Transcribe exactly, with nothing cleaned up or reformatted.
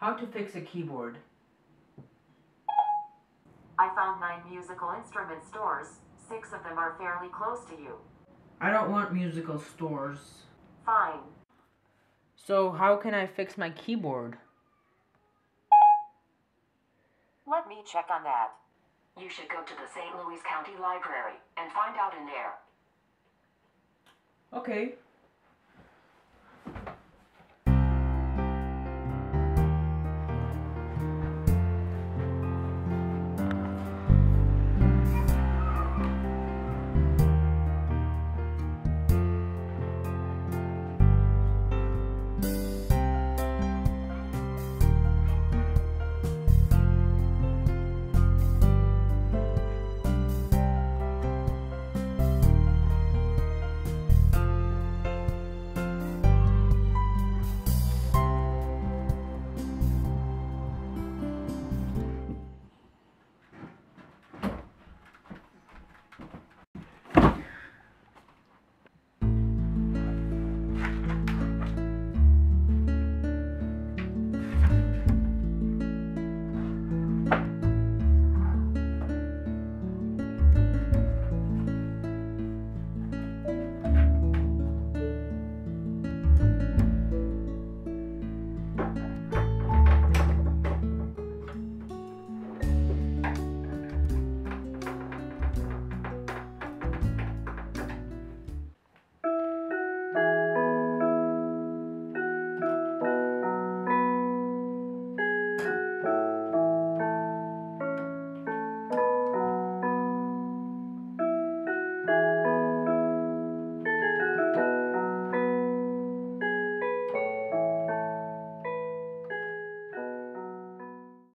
How to fix a keyboard. I found nine musical instrument stores. Six of them are fairly close to you. I don't want musical stores. Fine. So how can I fix my keyboard? Let me check on that. You should go to the Saint Louis County Library and find out in there. Okay.